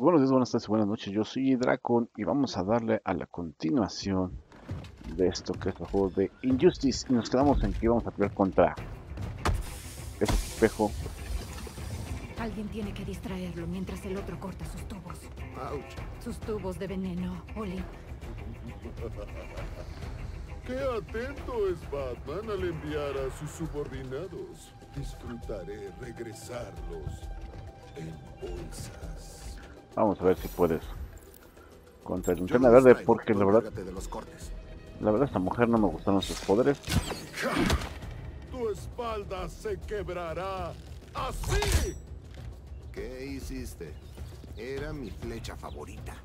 Buenos días, buenas tardes y buenas noches. Yo soy Dracon y vamos a darle a la continuación de esto que es el juego de Injustice. Y nos quedamos en que vamos a pelear contra ese espejo. Alguien tiene que distraerlo mientras el otro corta sus tubos. Ouch. Sus tubos de veneno, Oli. ¡Qué atento es Batman al enviar a sus subordinados! Disfrutaré regresarlos en bolsas. Vamos a ver si puedes contra el Linterna Verde, porque la verdad, esta mujer no me gustaron sus poderes. Tu espalda se quebrará así. ¿Qué hiciste? Era mi flecha favorita.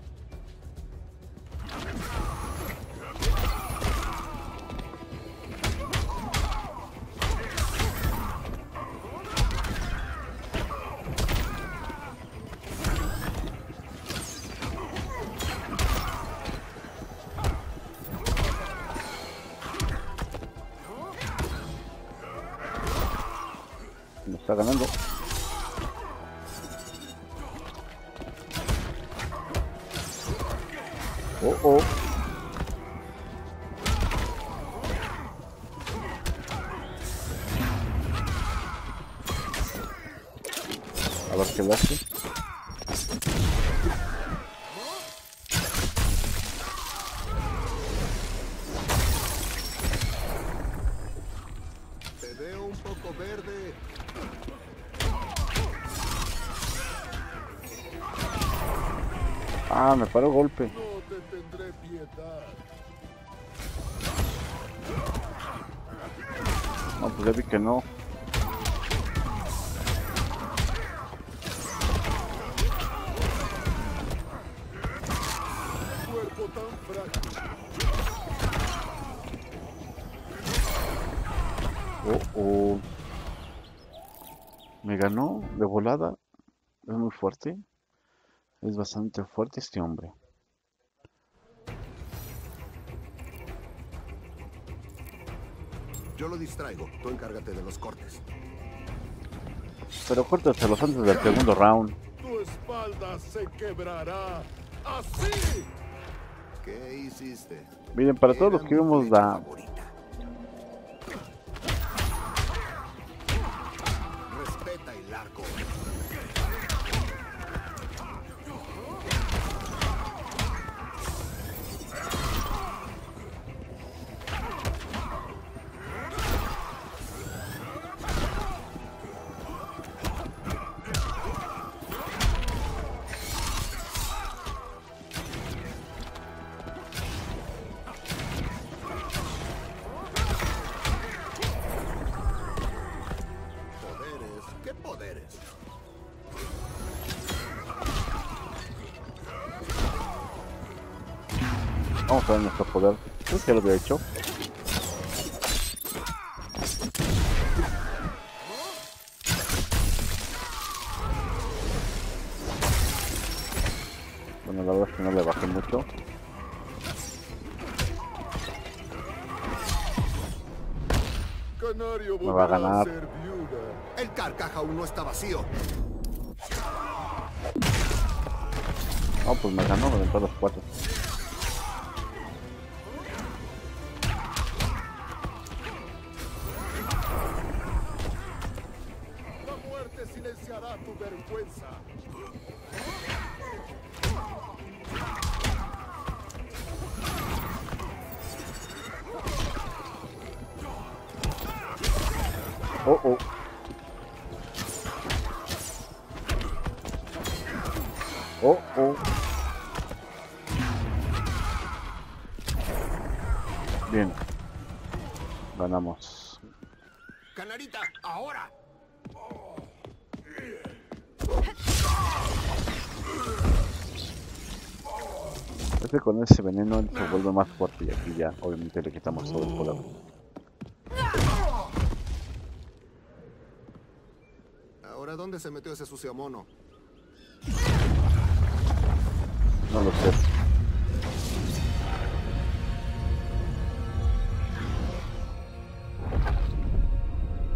Me está ganando. Oh. A ver qué le hace. Te veo un poco verde. Ah, me paró golpe. No te tendré piedad. No, pues ya vi que no. Cuerpo tan frágil. Oh. Me ganó de volada. Es muy fuerte. Es bastante fuerte este hombre. Yo lo distraigo. Tú encárgate de los cortes. Pero córtaselos antes del segundo round. Tu espalda se quebrará así. ¿Qué hiciste? Miren, para todos los que Era mi vimos flecha la... favorita. Respeta el arco. Poderes. ¿Qué poderes? Vamos a ver nuestro poder. Creo que lo había hecho. Bueno, la verdad es que no le bajé mucho. Canario Me va a volverá ganar. ser viuda. El carcaj aún no está vacío. No, pues me ganó, me aventó los 4. La muerte silenciará tu vergüenza. Oh. Bien. Ganamos. Canarita, ahora. Es que con ese veneno él se vuelve más fuerte y aquí ya obviamente le quitamos todo el poder. Ahora, ¿dónde se metió ese sucio mono? No lo sé.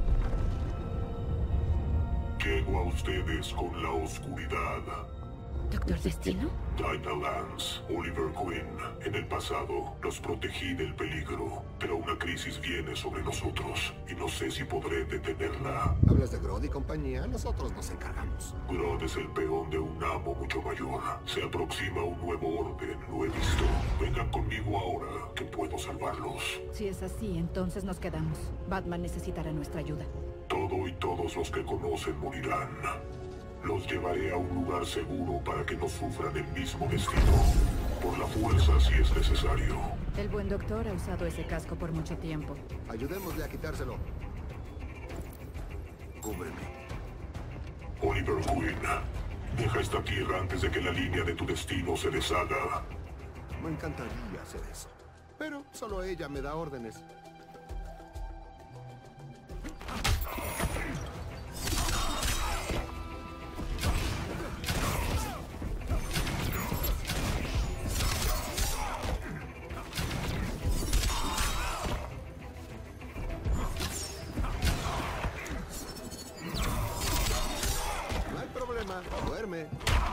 Llego a ustedes con la oscuridad. ¿Doctor Destino? Dinah Lance, Oliver Queen. En el pasado, los protegí del peligro, pero una crisis viene sobre nosotros y no sé si podré detenerla. ¿Hablas de Grodd y compañía? Nosotros nos encargamos. Grodd es el peón de un amo mucho mayor. Se aproxima un nuevo orden, lo he visto. Vengan conmigo ahora, que puedo salvarlos. Si es así, entonces nos quedamos. Batman necesitará nuestra ayuda. Todo y todos los que conocen morirán. Los llevaré a un lugar seguro para que no sufran el mismo destino. Por la fuerza si es necesario. El buen doctor ha usado ese casco por mucho tiempo. Ayudémosle a quitárselo. Cúbreme. Oliver Queen, deja esta tierra antes de que la línea de tu destino se deshaga. Me encantaría hacer eso. Pero solo ella me da órdenes. No hay problema. Duerme.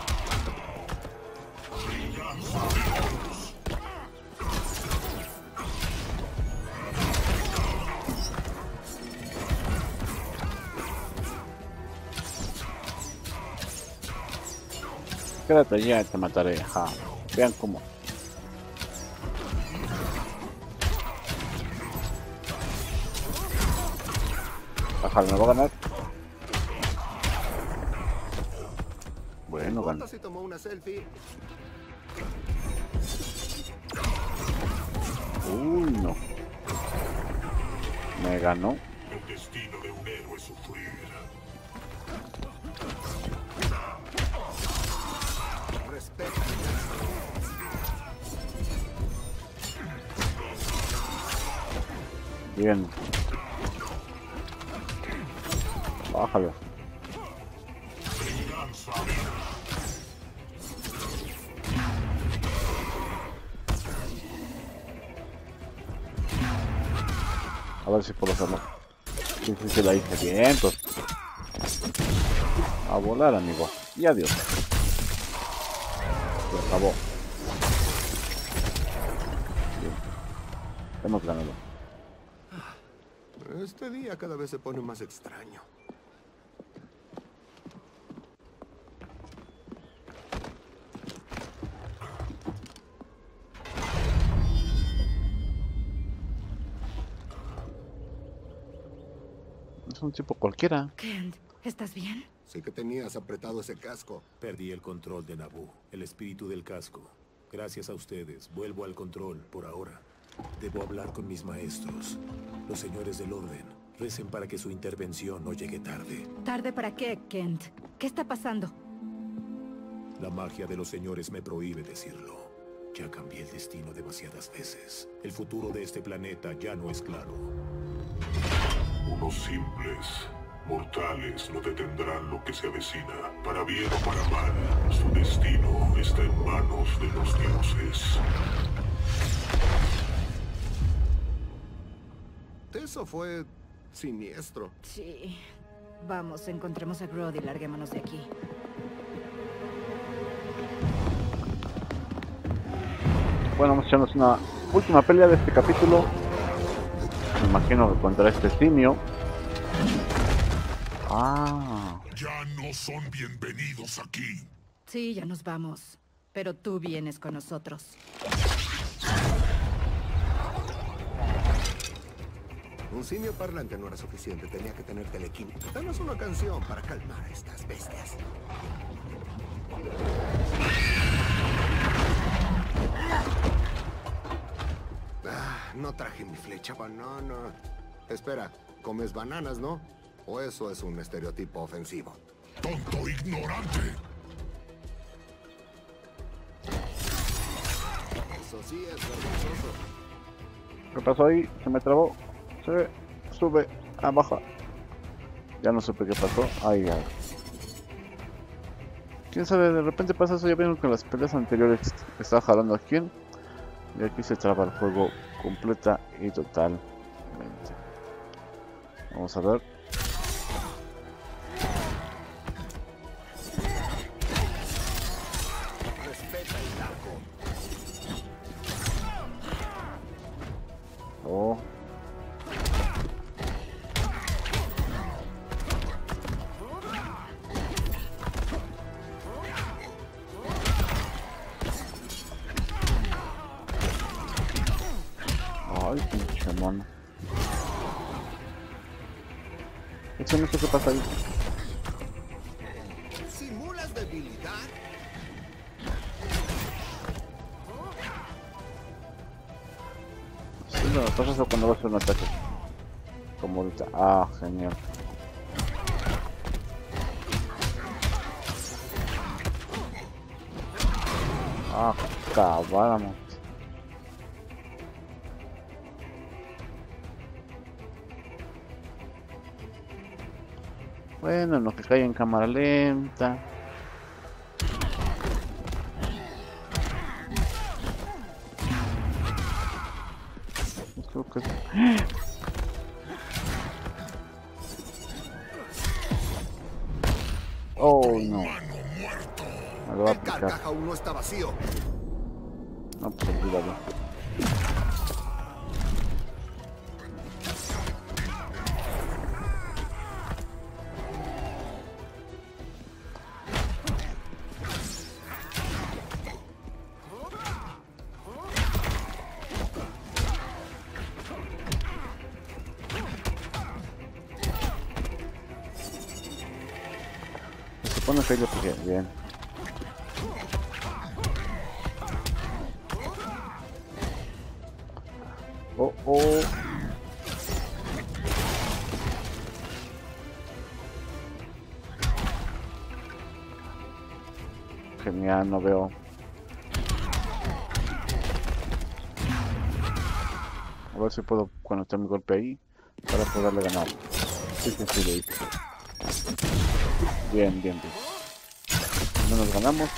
Quédate ya, te mataré. Ja. Vean cómo. Ajá, me va a ganar. Bueno, ganó. Si tomó una selfie. Uy, no. Me ganó. El destino de un héroe es sufrir. Respeta. Bien. Bájalo. A ver si puedo hacerlo. Sí, sí, sí, la hice bien, pues. A volar, amigo. Y adiós. Se acabó. Bien. Hemos ganado. Este día cada vez se pone más extraño. Es un tipo cualquiera. Kent, ¿estás bien? Sí que tenías apretado ese casco. Perdí el control de Naboo, el espíritu del casco. Gracias a ustedes, vuelvo al control por ahora. Debo hablar con mis maestros, los señores del orden. Recen para que su intervención no llegue tarde. ¿Tarde para qué, Kent? ¿Qué está pasando? La magia de los señores me prohíbe decirlo. Ya cambié el destino demasiadas veces. El futuro de este planeta ya no es claro. Unos simples mortales no detendrán lo que se avecina. Para bien o para mal, su destino está en manos de los dioses. Eso fue siniestro. Sí. Vamos, encontremos a Grodd y larguémonos de aquí. Bueno, vamos a echarnos una última pelea de este capítulo. Me imagino que contra este simio. Ah. Ya no son bienvenidos aquí. Sí, ya nos vamos. Pero tú vienes con nosotros. Un simio parlante no era suficiente, tenía que tener telequínesis. Danos una canción para calmar a estas bestias. No traje mi flecha banana. Espera, comes bananas, ¿no? ¿O eso es un estereotipo ofensivo? ¡Tonto ignorante! Eso sí es vergonzoso. ¿Qué pasó ahí? Se me trabó. Se sube a baja. Ya no supe qué pasó. Ahí ya. Quién sabe, de repente pasa eso. Ya vieron que en las peleas anteriores estaba jalando a quién. Y aquí se traba el juego completa y totalmente. Vamos a ver. Ay, pinche mono. Es que no sé qué pasa ahí. ¿Simulas debilidad? Sí, no, pasa eso cuando vas a hacer un ataque. Como ahorita. Ah, genial. Ah, acabáramos. Bueno, en lo que cae en cámara lenta. Creo que... Oh, no. Me lo va a El aplicar. carcaj aún no está vacío. No, pues olvídalo. Se pone feo porque bien. Oh, oh. Genial, no veo. A ver si puedo conectar mi golpe ahí para poderle ganar. Sí, sí, sí, lo hice. Bien, bien, bien. No nos ganamos.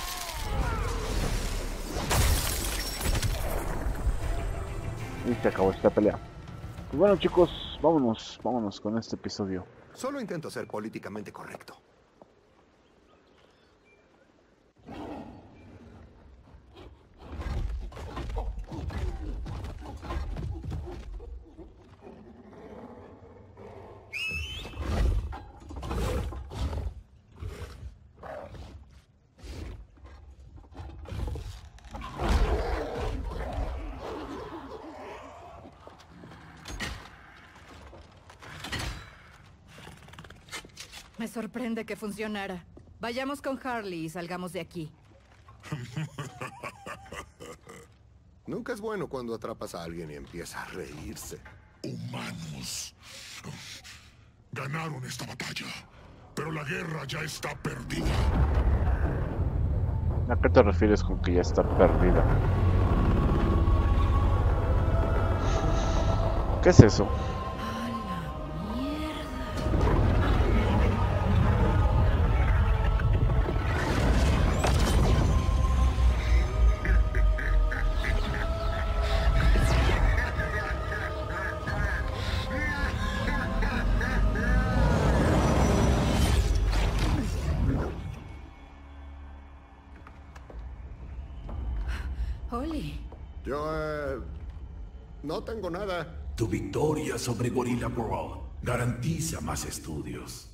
Y se acabó esta pelea. Pues bueno, chicos, vámonos con este episodio. Solo intento ser políticamente correcto. Me sorprende que funcionara. Vayamos con Harley y salgamos de aquí. Nunca es bueno cuando atrapas a alguien y empieza a reírse. Humanos. Ganaron esta batalla, pero la guerra ya está perdida. ¿A qué te refieres con que ya está perdida? ¿Qué es eso? ¡A la mierda! Holly. Yo, no tengo nada. Tu victoria sobre Gorilla Grodd garantiza más estudios.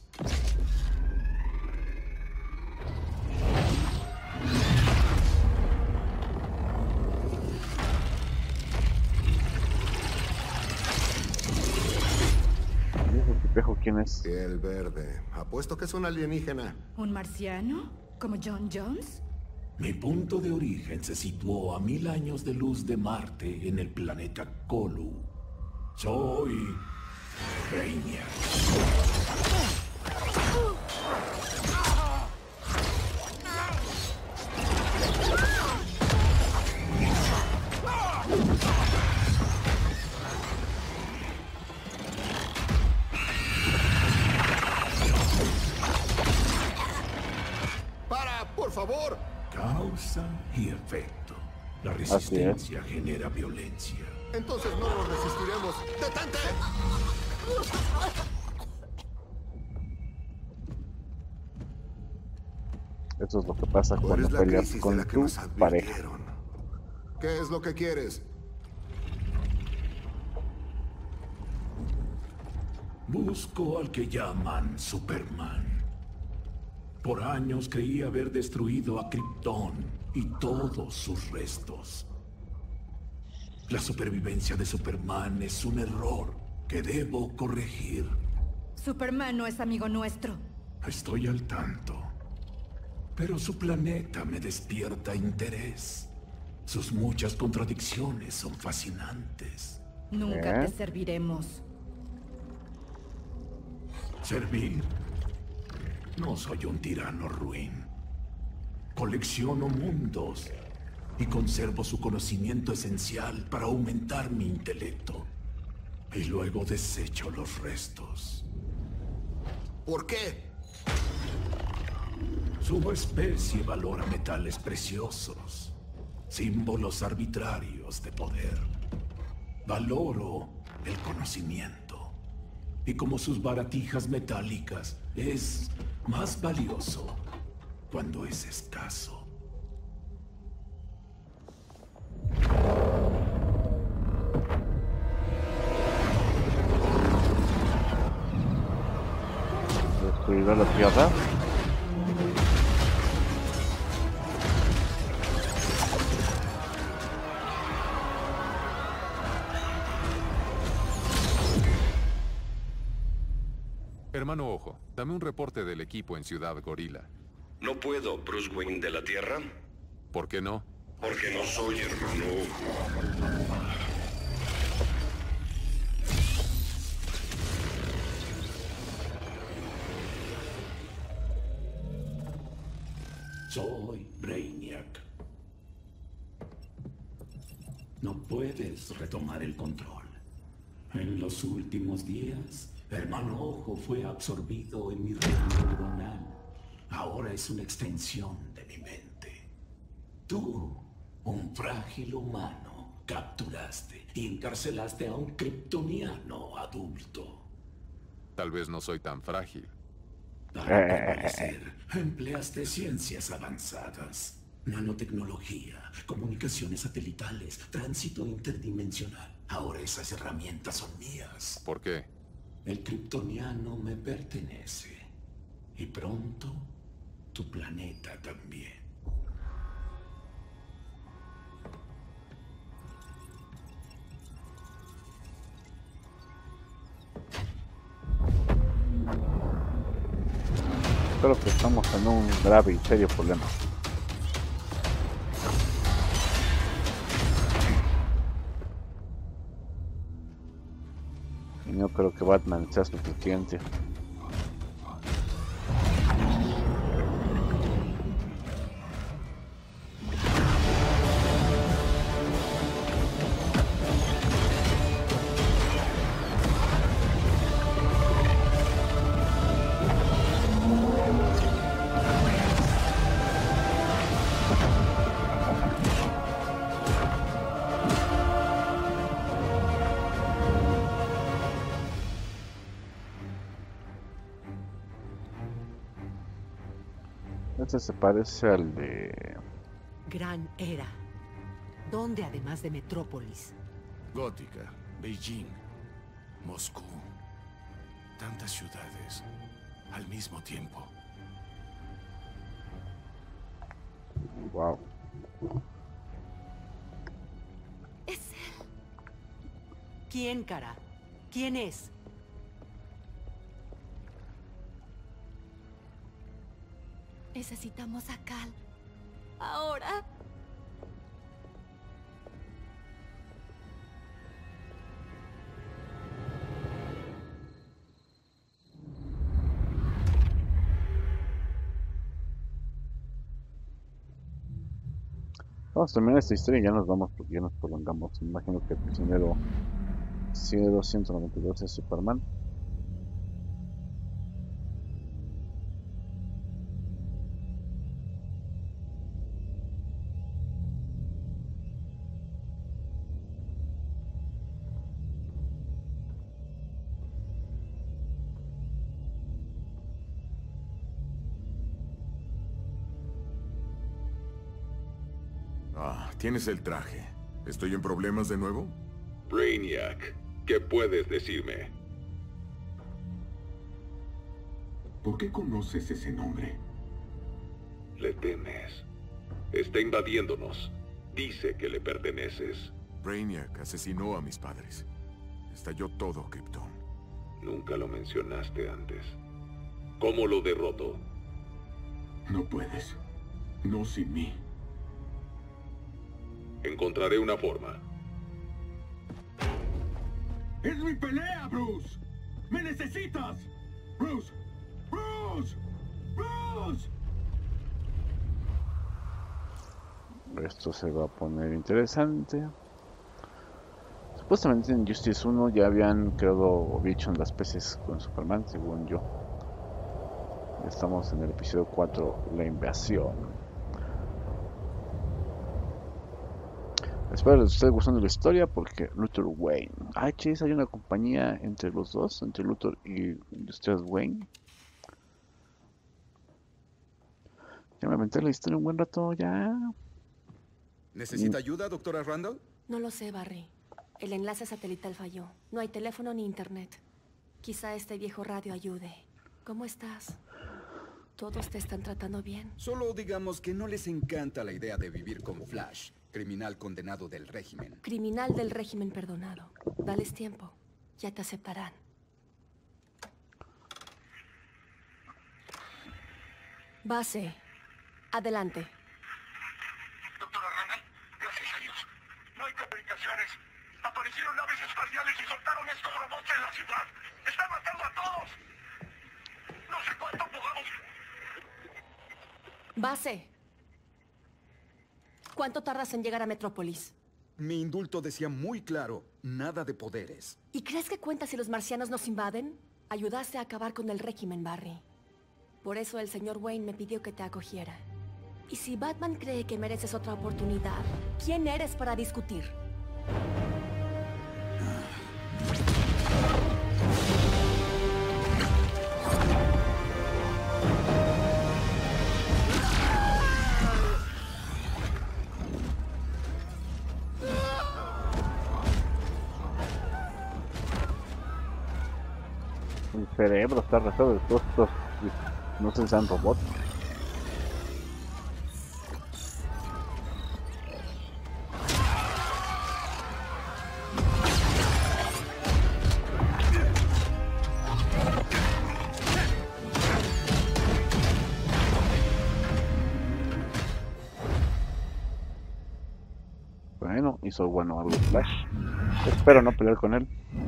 ¿Y ese tipejo quién es? Piel verde. Apuesto que es un alienígena. ¿Un marciano? ¿Como John Jones? Mi punto de origen se situó a 1000 años de luz de Marte en el planeta Colu. Soy... Brainiac. ¡Para, por favor! Causa y efecto. La resistencia genera violencia. Entonces no nos resistiremos. ¡Detente! Eso es lo que pasa Tú cuando eres la peleas crisis de con la que tu nos pareja. advirtieron. ¿Qué es lo que quieres? Busco al que llaman Superman. Por años creí haber destruido a Krypton y todos sus restos. La supervivencia de Superman es un error que debo corregir. Superman no es amigo nuestro. Estoy al tanto. Pero su planeta me despierta interés. Sus muchas contradicciones son fascinantes. Nunca te serviremos. ¿Servir? No soy un tirano ruin. Colecciono mundos y conservo su conocimiento esencial para aumentar mi intelecto. Y luego desecho los restos. ¿Por qué? Su especie valora metales preciosos, símbolos arbitrarios de poder. Valoro el conocimiento. Y como sus baratijas metálicas, es más valioso cuando es escaso. Destruir la Tierra. Hermano Ojo, dame un reporte del equipo en Ciudad Gorila. No puedo, Bruce Wayne de la Tierra. ¿Por qué no? Porque no soy hermano Ojo. Soy Brainiac. No puedes retomar el control. En los últimos días, Hermano Ojo fue absorbido en mi red neuronal. Ahora es una extensión de mi mente. Tú, un frágil humano, capturaste y encarcelaste a un kryptoniano adulto. Tal vez no soy tan frágil. Al parecer, empleaste ciencias avanzadas, nanotecnología, comunicaciones satelitales, tránsito interdimensional. Ahora esas herramientas son mías. ¿Por qué? El kryptoniano me pertenece. Y pronto, tu planeta también. Creo que estamos en un grave y serio problema. Y no creo que Batman sea suficiente. Este se parece al de... Gran Era. ¿Dónde además de Metrópolis? Gótica, Beijing, Moscú. Tantas ciudades al mismo tiempo. Wow. Es él. ¿Quién, cara? ¿Quién es? Necesitamos a Kal. Ahora. Vamos a terminar esta historia y ya nos vamos porque ya nos prolongamos. Me imagino que el prisionero 192 es Superman. Tienes el traje. ¿Estoy en problemas de nuevo? Brainiac, ¿qué puedes decirme? ¿Por qué conoces ese nombre? Le temes. Está invadiéndonos. Dice que le perteneces. Brainiac asesinó a mis padres. Estalló todo, Krypton. Nunca lo mencionaste antes. ¿Cómo lo derrotó? No puedes. No sin mí. Encontraré una forma. ¡Es mi pelea, Bruce! ¡Me necesitas! ¡Bruce! ¡Bruce! ¡Bruce! Esto se va a poner interesante. Supuestamente en Justice 1 ya habían creado bicho en las peces con Superman, según yo. Ya estamos en el episodio 4, la invasión. Espero les esté gustando la historia porque Luthor Wayne. Ah, chis, hay una compañía entre los dos, entre Luthor y Industrias Wayne. Ya me aventé la historia un buen rato ya. ¿Necesita ayuda, doctora Randall? No lo sé, Barry. El enlace satelital falló. No hay teléfono ni internet. Quizá este viejo radio ayude. ¿Cómo estás? ¿Todos te están tratando bien? Solo digamos que no les encanta la idea de vivir con Flash, criminal condenado del régimen. Criminal del régimen perdonado. Dales tiempo. Ya te aceptarán. Base. Adelante. Doctora Randall, gracias a Dios. No hay complicaciones. Aparecieron naves espaciales y soltaron estos robots en la ciudad. ¡Están matando a todos! No sé cuánto podamos... Base. ¿Cuánto tardas en llegar a Metrópolis? Mi indulto decía muy claro, nada de poderes. ¿Y crees que cuenta si los marcianos nos invaden? Ayudaste a acabar con el régimen, Barry. Por eso el señor Wayne me pidió que te acogiera. Y si Batman cree que mereces otra oportunidad, ¿quién eres para discutir? El cerebro está arrasado de todos estos. No sé si sean robots. Bueno, hizo bueno algo Flash. Espero no pelear con él.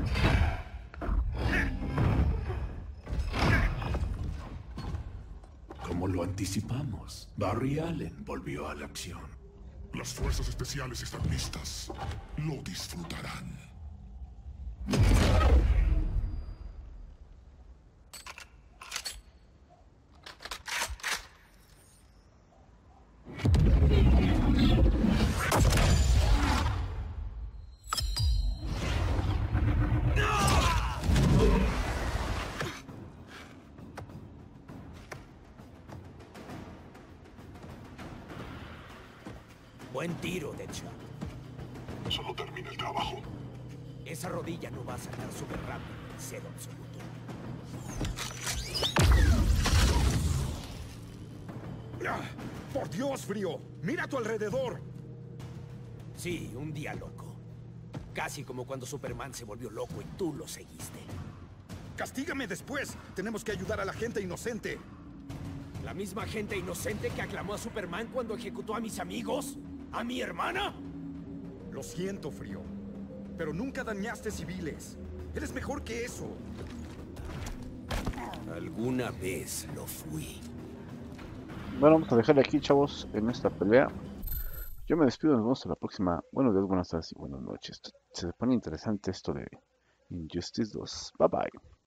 Como lo anticipamos, Barry Allen volvió a la acción. Las fuerzas especiales están listas. Lo disfrutarán. Buen tiro, Deadshot. Solo termina el trabajo. Esa rodilla no va a sanar súper rápido, en cero absoluto. ¡Por Dios, Frío! ¡Mira a tu alrededor! Sí, un día loco. Casi como cuando Superman se volvió loco y tú lo seguiste. ¡Castígame después! Tenemos que ayudar a la gente inocente. ¿La misma gente inocente que aclamó a Superman cuando ejecutó a mis amigos? ¿A mi hermana? Lo siento, Frío. Pero nunca dañaste civiles. Eres mejor que eso. Alguna vez lo fui. Bueno, vamos a dejarle aquí, chavos, en esta pelea. Yo me despido, nos vemos hasta la próxima. Buenos días, buenas tardes y buenas noches. Se pone interesante esto de Injustice 2. Bye bye.